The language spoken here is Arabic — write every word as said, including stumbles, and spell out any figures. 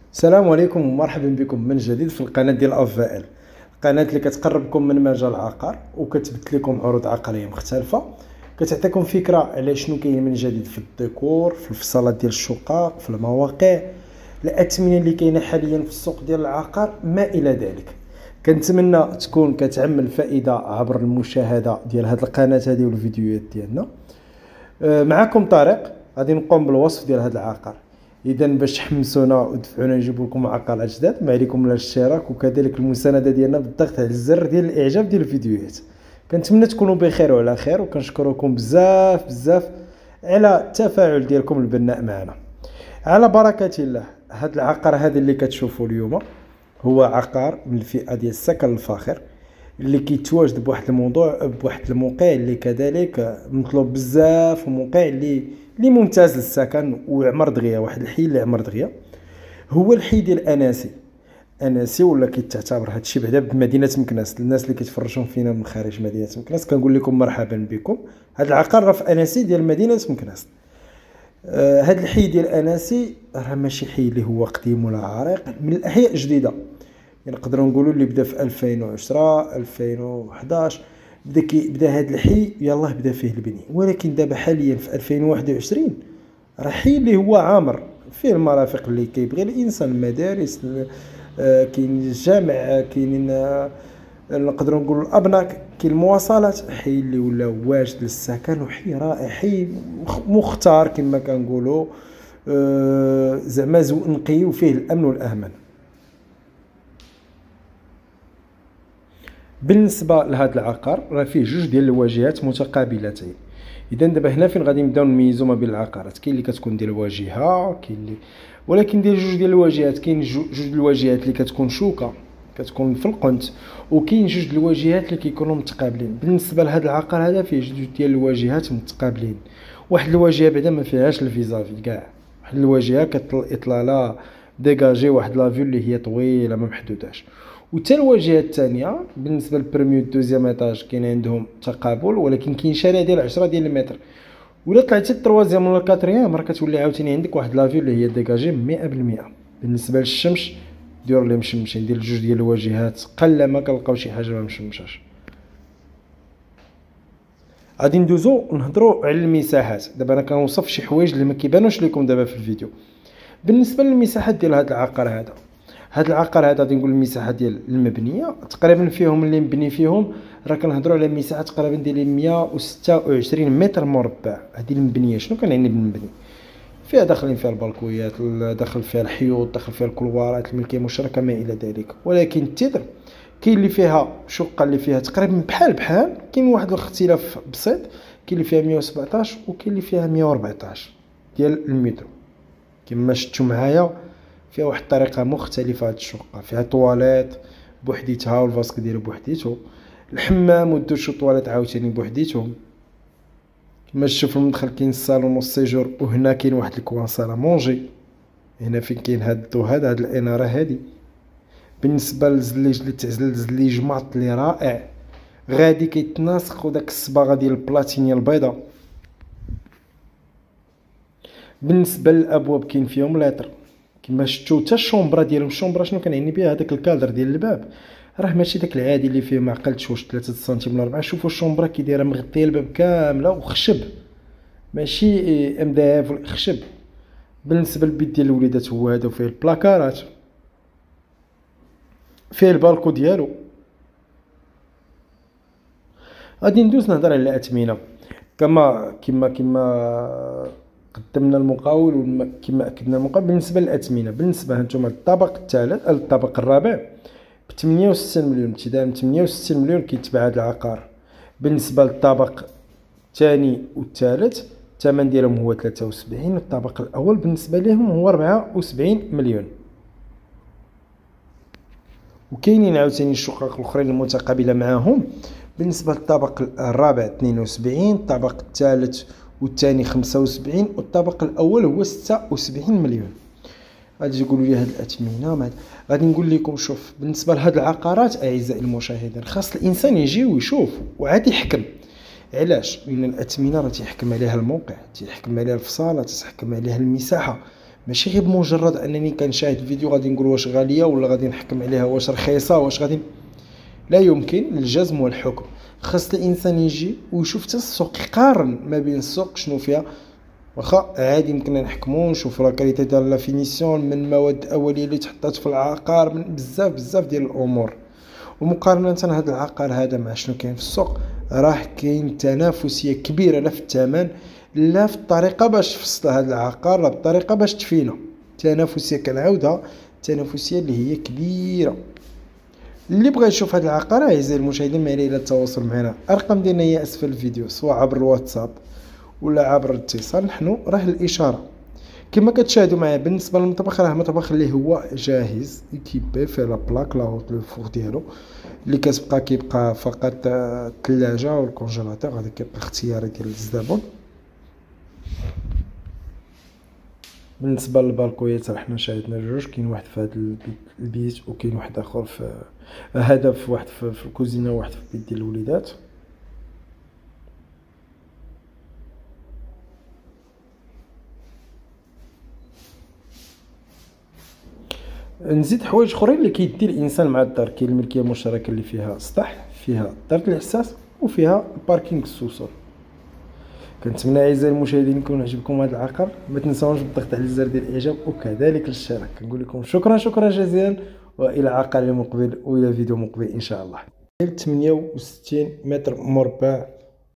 السلام عليكم ومرحبا بكم من جديد في القناه ديال افائل. القناه اللي كتقربكم من مجال العقار وكتبث لكم عروض عقاريه مختلفه، كتعطيكم فكره على شنو كاين من جديد في الديكور، في الفصالات ديال الشقق، في المواقع، الاثمنه اللي كاينه حاليا في السوق ديال العقار ما الى ذلك. كنتمنى تكون كتعمل فائده عبر المشاهده ديال هذه القناه هذه والفيديوهات ديالنا. أه، معكم طارق، غادي نقوم بالوصف ديال هذا العقار. اذا باش تحمسونا ودفعونا نجيب لكم عقارات جداد، ما عليكم الا الاشتراك وكذلك المسانده ديالنا بالضغط على الزر ديال الاعجاب ديال الفيديوهات. كنتمنى تكونوا بخير وعلى خير، وكنشكركم بزاف بزاف على التفاعل ديالكم البناء معنا. على بركه الله، هذا العقار هذا اللي كتشوفوا اليوم هو عقار من الفئه ديال السكن الفاخر، اللي كيتواجد بواحد الموضوع بواحد الموقع اللي كذلك مطلوب بزاف، وموقع اللي اللي ممتاز للسكن وعمر دغيا، واحد الحي اللي عمر دغيا. هو الحي ديال اناسي. اناسي ولا كيتعتبر هادشي بعدا بمدينه مكناس. الناس اللي كيتفرجوا فينا من خارج مدينه مكناس كنقول لكم مرحبا بكم. هذا العقار راه في اناسي ديال مدينه مكناس. آه هذا الحي ديال اناسي راه ماشي حي اللي هو قديم ولا عريق، من الاحياء الجديده. يعني نقدروا نقولوا اللي بدا في ألفين وعشرة ألفين وحداش بدا كي بدا هذا الحي، يلاه بدا فيه البني. ولكن دابا حاليا في ألفين وواحد وعشرين راه حي اللي هو عامر، فيه المرافق اللي كيبغي الانسان، المدارس، آه، كاين الجامع، كاينين آه، نقدروا نقولوا الابناء، كاين المواصلات. حي اللي ولا واجد للسكن، وحي رائع، حي مختار كما كنقولوا. آه، زعما زو نقي وفيه الامن والامان. بالنسبه لهذا العقار راه فيه جوج ديال الواجهات متقابلتين. اذا دابا هنا فين غادي نبداو نميزوا ما بين العقارات، كاين اللي كتكون ديال الواجهه، كاين اللي ولكن ديال جوج ديال الواجهات. كاين جوج ديال الواجهات اللي كتكون شوكه، كتكون في القنت، وكاين جوج ديال الواجهات اللي كيكونوا متقابلين. بالنسبه لهذا العقار هذا فيه جوج ديال الواجهات متقابلين. واحد الواجهه بعدا ما فيهاش الفيزافي كاع، واحد الواجهه كتطلع لا ديجاجي واحد لا فيو اللي هي طويله ما محدوداش. وتا الواجهه الثانيه بالنسبه للبريميو دوزيام ايطاج كاين عندهم تقابل، ولكن كاين شارع ديال عشرة ديال المتر. ولا طلعتي التروازيام ولا الكاتريام راه كتولي عاوتاني عندك واحد لافيو اللي هي ديجاجي مية بالمية. بالنسبه للشمس ديروا لي مشمشين ديال جوج ديال الواجهات، قل ما كنلقاو شي حاجه ما مشمشاش. غادي ندوزو نهضروا على المساحات. دابا انا كنوصف شي حوايج اللي ما كيبانوش لكم دابا في الفيديو. بالنسبه للمساحات ديال هذا العقار هذا، هذا العقار هذا غادي نقول المساحه ديال المبنيه تقريبا فيهم اللي مبني فيهم راه كنهضروا على مساحه تقريبا ديال مية وستة وعشرين متر مربع. هذه المبنيه شنو كنعني بالمبني؟ فيها داخلين فيها البلكويات، داخل فيها الحيوط، داخل فيها الكلوارات، الملكيه المشتركه ما الى ذلك. ولكن التيتر كاين اللي فيها شقه اللي فيها تقريبا بحال بحال، كاين واحد الاختلاف بسيط. كاين اللي فيها مية وسبعطاش وكاين اللي فيها مية وأربعطاش ديال المتر. كما شفتوا معايا فيها واحد الطريقه مختلفه. هاد الشقه فيها طواليت بوحديتها والفاسك ديالو بوحديتو، الحمام والدوش والطواليت عاوتاني بوحديتهم. كما شفتوا في المدخل كاين الصالون والسيجور، وهنا كاين واحد الكوان صاله مونجي. هنا فين كاين هاد الضو هذا، هاد الاناره هادي. بالنسبه للزليج اللي تعزل، زليج ماط اللي رائع، غادي كيتناسق وداك الصباغه ديال البلاتينيه البيضاء. بالنسبه للابواب كاين فيهم لتر كما شفتوا. حتى الشومبرا ديالهم، الشومبرا شنو كنعني بها؟ هذاك الكادر ديال الباب راه ماشي داك العادي اللي فيه معقلتش واش ثلاثة سنتيم ولا أربعة. شوفوا الشومبرا كي دايره مغطيه الباب كامله وخشب، ماشي ام دي اف خشب. بالنسبه للبيت ديال الوليدات هو هذا، فيه البلاكارات، فيه البالكو ديالو. غادي ندوز نهضر على الاثمنه. كما كما كما قدمنا المقاول وكما اكدنا المقاول. بالنسبه للاثمنه، بالنسبه هانتوما الطابق الثالث الطابق الرابع ب ثمانية وستين مليون، ابتداء من ثمانية وستين مليون كيتباع هذا العقار. بالنسبه للطابق الثاني والثالث الثمن ديالهم هو ثلاثة وسبعين، والطابق الاول بالنسبه لهم هو أربعة وسبعين مليون. وكاينين عاوتاني الشقق الاخرين المتقابله معاهم. بالنسبه للطابق الرابع اثنين وسبعين، الطابق الثالث والثاني خمسة وسبعين، والطابق الاول هو ستة وسبعين مليون. غادي تقولوا لي هاد الاثمنه، غادي نقول لكم شوف. بالنسبه لهاد العقارات اعزائي المشاهدين، خاص الانسان يجي ويشوف وعاد يحكم. علاش؟ لان الاثمنه راه تيحكم عليها الموقع، تيحكم عليها الفصاله، تيحكم عليها المساحه. ماشي غير بمجرد انني كنشاهد الفيديو غادي نقول واش غاليه ولا غادي نحكم عليها واش رخيصه واش غادي. لا يمكن الجزم والحكم. خاص الانسان يجي ويشوف حتى السوق، يقارن ما بين السوق شنو فيها. واخا عادي يمكننا نحكموا نشوفوا لا كاليتي ديال لا فينيسيون من المواد الاوليه اللي تحطات في العقار، من بزاف بزاف ديال الامور. ومقارنه هذا العقار هذا مع شنو كاين في السوق، راه كاين تنافسيه كبيره لا في الثمن لا في الطريقه باش تفصل هذا العقار، لا بالطريقه باش تفينا. تنافسيه كنعاودها، تنافسيه اللي هي كبيره. اللي بغى يشوف هذا العقار اعزائي المشاهدين ما عليه الا التواصل معنا. الارقام ديالنا هي اسفل الفيديو، سواء عبر الواتساب ولا عبر الاتصال، نحن راه الاشاره. كما كتشاهدوا معايا بالنسبه للمطبخ، راه مطبخ اللي هو جاهز ايكيبي فيه لا بلاك لا هوت لو فور ديالو، اللي كتبقى كيبقى فقط الثلاجه والكونجيلاتور، هذا كيبقى اختياري ديال الزبون. بالنسبه للبالكويات راه حنا شاهدنا جوج، كاين واحد في هذا البيت وكاين واحد اخر في هذا، في واحد في الكوزينه وواحد في البيت ديال الوليدات. نزيد حوايج اخرين اللي كيدي الانسان مع الدار. كاين الملكيه المشتركه اللي فيها سطح، فيها دار الحساس، وفيها الباركينغ السوسول. كنتمنى اعزائي المشاهدين يكون عجبكم هذا العقار. ما تنساوش بالضغط على الزر ديال الاعجاب وكذلك الاشتراك. كنقول لكم شكرا شكرا جزيلا، والى عقار مقبل والى فيديو مقبل ان شاء الله. ثمانية وستين متر مربع